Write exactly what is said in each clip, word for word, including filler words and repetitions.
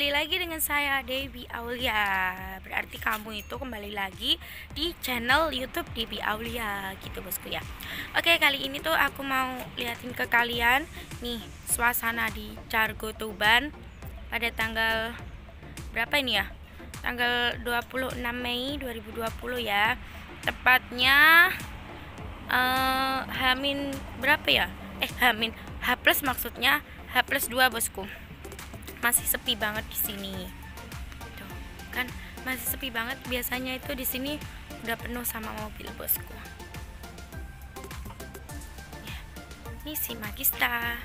kembali lagi dengan saya Dewi Aulia. Berarti kamu itu kembali lagi di channel YouTube Dewi Aulia gitu bosku ya. Oke, kali ini tuh aku mau liatin ke kalian nih suasana di Cargo Tuban pada tanggal berapa ini ya? Tanggal dua puluh enam Mei dua ribu dua puluh ya. Tepatnya uh, Hamin berapa ya? Eh Hamin H plus maksudnya H plus dua bosku. Masih sepi banget di sini. Tuh, kan masih sepi banget. Biasanya itu di sini udah penuh sama mobil bosku. Ya, ini si Magista.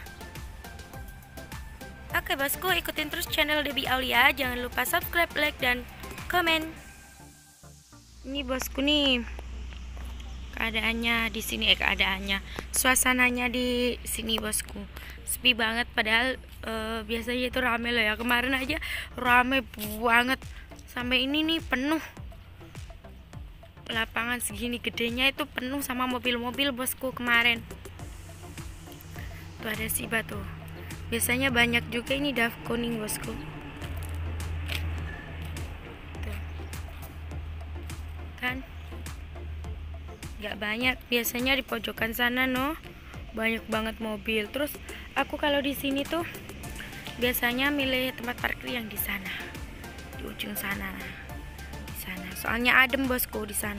Oke bosku, ikutin terus channel Dewi Aulia. Jangan lupa subscribe, like, dan komen. Ini bosku nih keadaannya di sini, eh keadaannya suasananya di sini bosku sepi banget, padahal eh, biasanya itu rame loh ya. Kemarin aja rame banget sampai ini nih penuh, lapangan segini gedenya itu penuh sama mobil-mobil bosku kemarin. Tuh ada si batu, biasanya banyak juga ini daf kuning bosku. Tuh kan nggak banyak, biasanya di pojokan sana no banyak banget mobil. Terus aku kalau di sini tuh biasanya milih tempat parkir yang di sana, di ujung sana, di sana. Soalnya adem bosku di sana.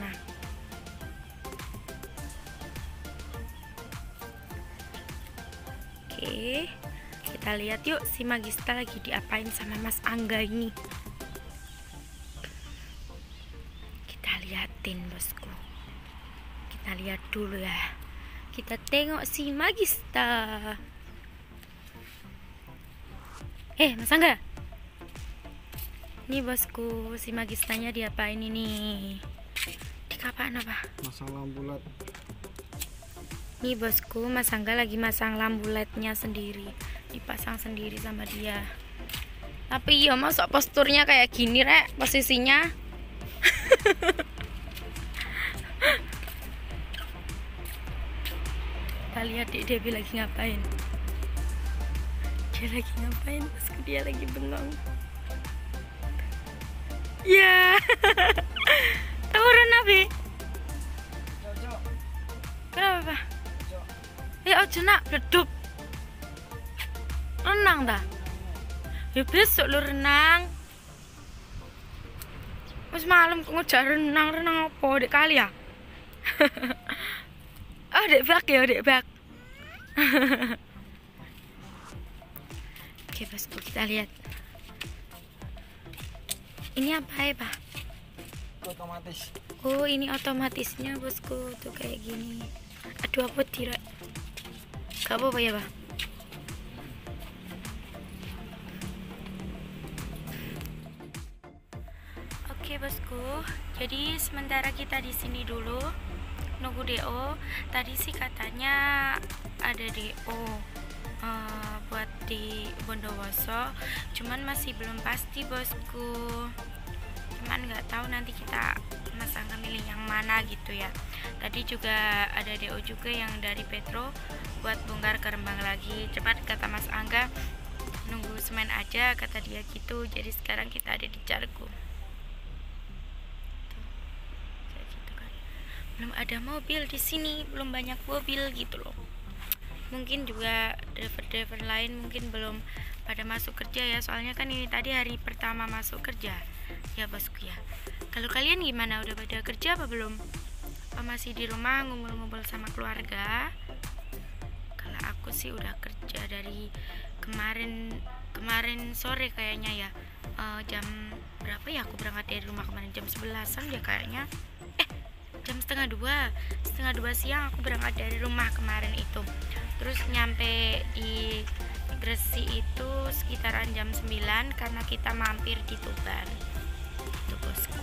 Oke, kita lihat yuk si Magista lagi diapain sama Mas Angga ini. Kita liatin bosku. Kita lihat dulu ya. Kita tengok si Magista. Eh, Mas Angga. Nih bosku, si Magistanya diapain ini? Di kapan apa? Masang lampu L E D. Nih bosku, Mas Angga lagi masang lampu L E D-nya sendiri. Dipasang sendiri sama dia. Tapi iya masa posturnya kayak gini, Rek, posisinya. Kita lihat Dek Dewi lagi ngapain. Dia lagi ngapain bosku, dia lagi bengong. Ya. Turun Nabi. Kenapa Pak? Ya ojo nak bleduk. Renang dah. Ya besok lu renang. Mas malam kok ngejak renang, renang apa dek kali ya? Oh dek bak ya, dek bak. Oke bosku, kita lihat. Ini apa ya Pak? Otomatis. Oh ini otomatisnya bosku, tuh kayak gini. Aduh apa tidak? Gak apa-apa ya Pak? Oke bosku, jadi sementara kita di sini dulu nunggu D O. Tadi sih katanya ada D O uh, buat di Bondowoso, cuman masih belum pasti bosku. Cuman nggak tahu nanti kita Mas Angga milih yang mana gitu ya. Tadi juga ada D O juga yang dari Petro buat bongkar ke Rembang lagi. Cuman kata Mas Angga nunggu semen aja, kata dia gitu. Jadi sekarang kita ada di Cargo. Belum ada mobil di sini, belum banyak mobil gitu loh. Mungkin juga driver-driver lain mungkin belum pada masuk kerja ya, soalnya kan ini tadi hari pertama masuk kerja ya bosku ya. Kalau kalian gimana, udah pada kerja apa belum? Apa masih di rumah ngumpul-ngumpul sama keluarga? Kalau aku sih udah kerja dari kemarin kemarin sore kayaknya ya. uh, jam berapa ya aku berangkat dari rumah kemarin, jam sebelasan ya kayaknya. Jam setengah dua setengah dua siang aku berangkat dari rumah kemarin itu. Terus nyampe di Gresik itu sekitaran jam sembilan karena kita mampir di Tuban itu bosku.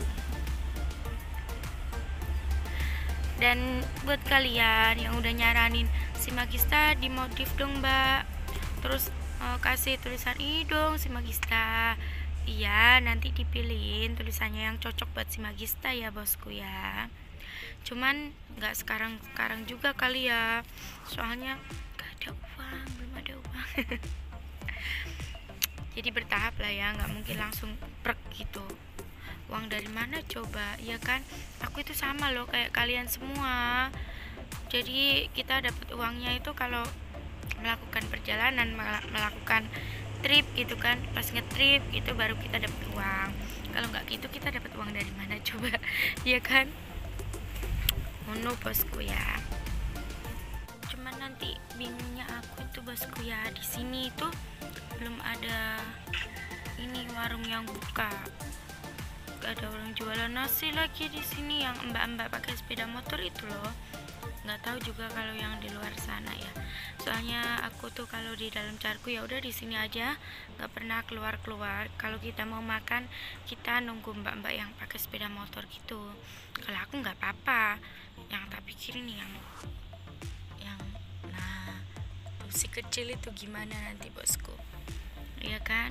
Dan buat kalian yang udah nyaranin si Magista dimodif dong mbak, terus uh, kasih tulisan i dong si Magista. Iya, nanti dipilihin tulisannya yang cocok buat si Magista ya bosku ya. Cuman nggak sekarang sekarang juga kali ya, soalnya nggak ada uang, belum ada uang. Jadi bertahap lah ya, nggak mungkin langsung prek gitu. Uang dari mana coba, ya kan? Aku itu sama loh kayak kalian semua. Jadi kita dapat uangnya itu kalau melakukan perjalanan, melakukan trip gitu kan. Pas ngetrip gitu baru kita dapat uang. Kalau nggak gitu kita dapat uang dari mana coba, ya kan? Ngono bosku ya. Cuman nanti bingungnya aku itu bosku ya, di sini itu belum ada ini warung yang buka. Gak ada orang jualan nasi lagi di sini, yang mbak-mbak pakai sepeda motor itu loh. Nggak tahu juga kalau yang di luar sana ya. Soalnya aku tuh kalau di dalam carku ya udah di sini aja, nggak pernah keluar-keluar. Kalau kita mau makan kita nunggu mbak-mbak yang pakai sepeda motor gitu. Kalau aku nggak apa-apa. Yang tak pikir ini yang yang nah si kecil itu gimana nanti bosku, iya kan?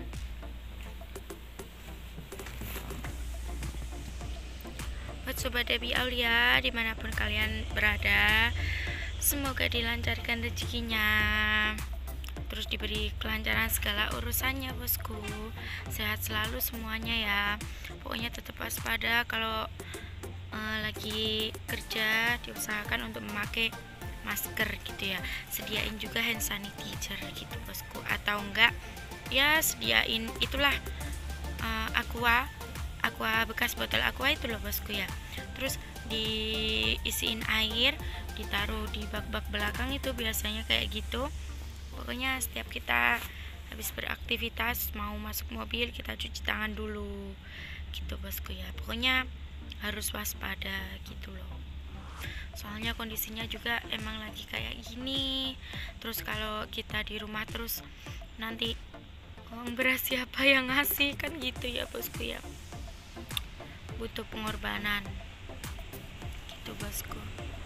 Buat Sobat Debbie Aulia dimanapun kalian berada, semoga dilancarkan rezekinya, terus diberi kelancaran segala urusannya bosku. Sehat selalu semuanya ya. Pokoknya tetap waspada kalau uh, lagi kerja, diusahakan untuk memakai masker gitu ya. Sediain juga hand sanitizer gitu bosku, atau enggak ya sediain itulah uh, aqua aqua bekas botol aqua itu loh bosku ya. Terus diisiin air, ditaruh di bak-bak belakang itu biasanya kayak gitu. Pokoknya setiap kita habis beraktivitas mau masuk mobil kita cuci tangan dulu gitu bosku ya. Pokoknya harus waspada gitu loh. Soalnya kondisinya juga emang lagi kayak gini. Terus kalau kita di rumah terus nanti uang beras siapa yang ngasih kan gitu ya bosku ya. Butuh pengorbanan gitu bosku.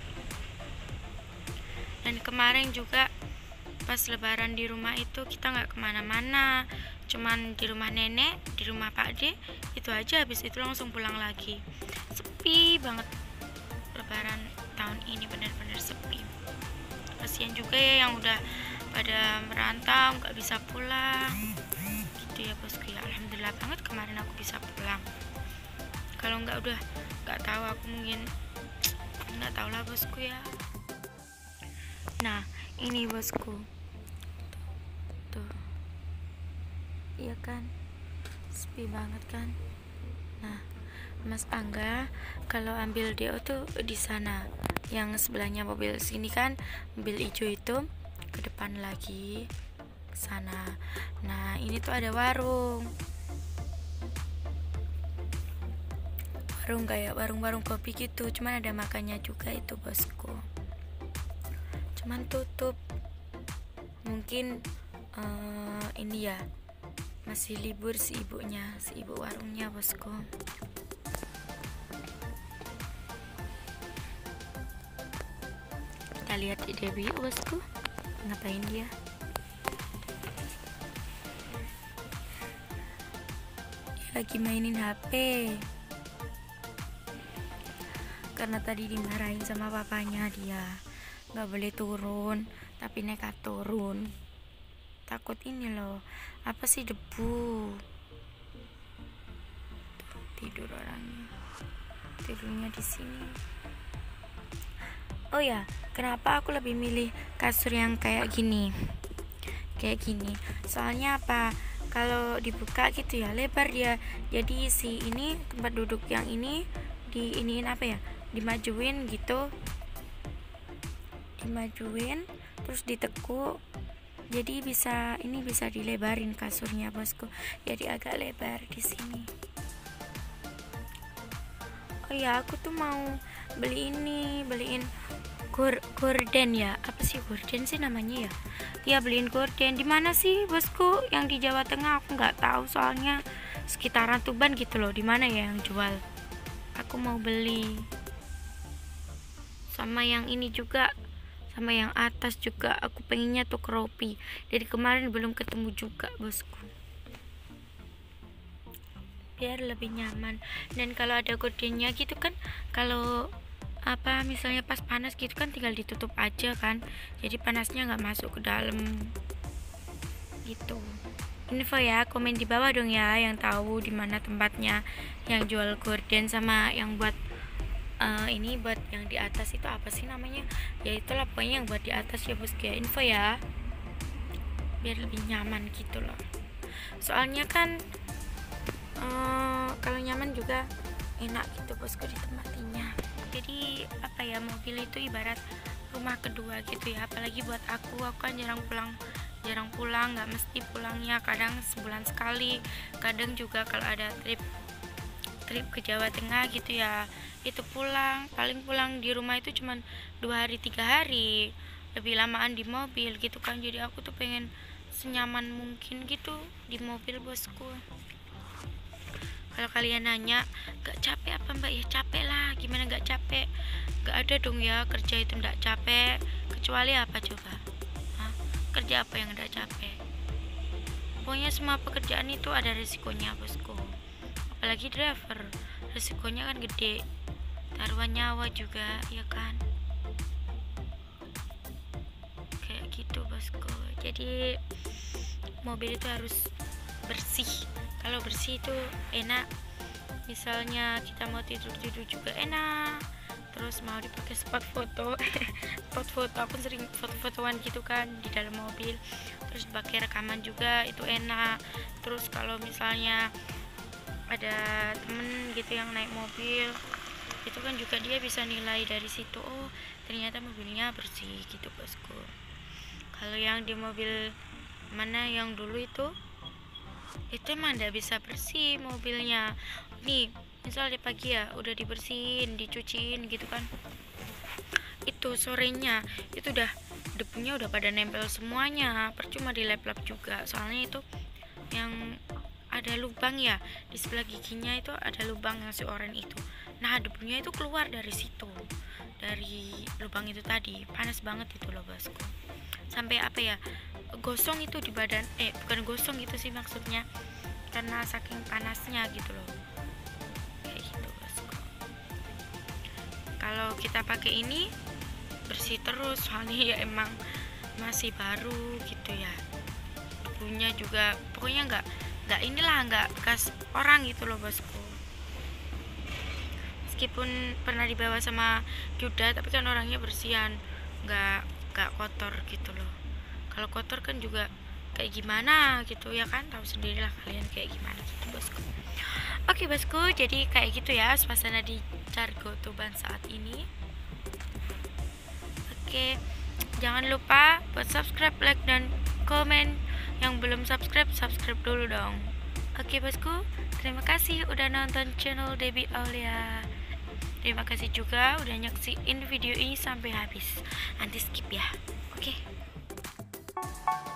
Dan kemarin juga pas lebaran di rumah itu kita nggak kemana-mana, cuman di rumah nenek, di rumah Pak D itu aja. Habis itu langsung pulang lagi. Sepi banget lebaran tahun ini, benar-benar sepi. Kasihan juga ya yang udah pada merantau nggak bisa pulang gitu ya bosku ya. Alhamdulillah banget kemarin aku bisa pulang. Kalau nggak udah nggak tahu aku mungkin nggak tahu lah bosku ya. Nah ini bosku tuh, tuh. Iya kan, sepi banget kan. Nah Mas Angga kalau ambil D O tuh di sana, yang sebelahnya mobil sini kan, mobil hijau itu ke depan lagi ke sana. Nah ini tuh ada warung warung kayak warung-warung kopi gitu, cuman ada makannya juga itu bosku. Cuman tutup, mungkin uh, ini ya masih libur si ibunya, si ibu warungnya bosku. Kita lihat di Debbie bosku, ngapain dia? Dia lagi mainin H P karena tadi dimarahin sama papanya, dia nggak boleh turun tapi nekat turun. Takut ini loh, apa sih, debu. Tuh, tidur orangnya, tidurnya di sini. Oh ya, kenapa aku lebih milih kasur yang kayak gini? Kayak gini. Soalnya apa? Kalau dibuka gitu ya, lebar dia. Jadi si ini tempat duduk yang ini di iniin apa ya? Dimajuin gitu. Dimajuin terus ditekuk. Jadi bisa ini bisa dilebarin kasurnya bosku. Jadi agak lebar di sini. Oh ya, aku tuh mau beli ini, beliin gor gorden ya. Apa sih gorden sih namanya ya? Ya beliin gorden. Di mana sih bosku? Yang di Jawa Tengah aku nggak tahu, soalnya sekitaran Tuban gitu loh. Di mana ya yang jual? Aku mau beli. Sama yang ini juga, sama yang atas juga aku pengennya tuh kropi. Dari kemarin belum ketemu juga bosku, biar lebih nyaman. Dan kalau ada gordennya gitu kan, kalau apa misalnya pas panas gitu kan tinggal ditutup aja kan, jadi panasnya nggak masuk ke dalam gitu. info ya, komen di bawah dong ya yang tahu di mana tempatnya yang jual gorden sama yang buat uh, ini buat yang di atas itu apa sih namanya? Ya itulah pokoknya yang buat di atas ya bosku ya, info ya. Biar lebih nyaman gitu loh. Soalnya kan uh, kalau nyaman juga enak gitu bosku ditempatinya. Jadi apa ya, mobil itu ibarat rumah kedua gitu ya, apalagi buat aku aku kan jarang pulang jarang pulang nggak mesti pulangnya, kadang sebulan sekali, kadang juga kalau ada trip trip ke Jawa Tengah gitu ya, itu pulang paling pulang di rumah itu cuman dua hari tiga hari, lebih lamaan di mobil gitu kan. Jadi aku tuh pengen senyaman mungkin gitu di mobil bosku. Kalau kalian nanya gak capek apa mbak, ya capek lah, gimana gak capek, gak ada dong ya kerja itu gak capek, kecuali apa coba? Hah? Kerja apa yang gak capek? Pokoknya semua pekerjaan itu ada resikonya bosku, apalagi driver, resikonya kan gede, taruhan nyawa juga ya kan, kayak gitu bosku. Jadi mobil itu harus bersih. Kalau bersih itu enak, misalnya kita mau tidur-tidur juga enak, terus mau dipakai spot foto spot foto aku sering foto-fotoan gitu kan di dalam mobil, terus pakai rekaman juga itu enak. Terus kalau misalnya ada temen gitu yang naik mobil, itu kan juga dia bisa nilai dari situ, oh ternyata mobilnya bersih gitu bosku. Kalau yang di mobil mana yang dulu itu itu emang nggak bisa bersih mobilnya. Nih misalnya pagi ya udah dibersihin, dicuciin gitu kan, itu sorenya itu udah debunya udah pada nempel semuanya, percuma dilap-lap juga, soalnya itu yang ada lubang ya di sebelah giginya, itu ada lubang yang si oranye itu. Nah debunya itu keluar dari situ, dari lubang itu tadi, panas banget itu loh bosku, sampai apa ya, gosong itu di badan, eh bukan gosong gitu sih maksudnya, karena saking panasnya gitu loh, kayak gitu bosku. Kalau kita pakai ini bersih terus, soalnya ya emang masih baru gitu ya, debunya juga pokoknya nggak nggak inilah nggak bekas orang gitu loh bosku. Meskipun pernah dibawa sama Yuda, tapi kan orangnya bersihan, nggak nggak kotor gitu loh. Kalau kotor kan juga kayak gimana gitu ya kan, tahu sendirilah kalian kayak gimana gitu bosku. Oke bosku, jadi kayak gitu ya suasana di Cargo Tuban saat ini. Oke, jangan lupa buat subscribe, like, dan komen. Yang belum subscribe, subscribe dulu dong. Oke bosku, terima kasih udah nonton channel Debbie Aulia. Terima kasih juga udah nyaksiin video ini sampai habis. Nanti skip ya. Oke.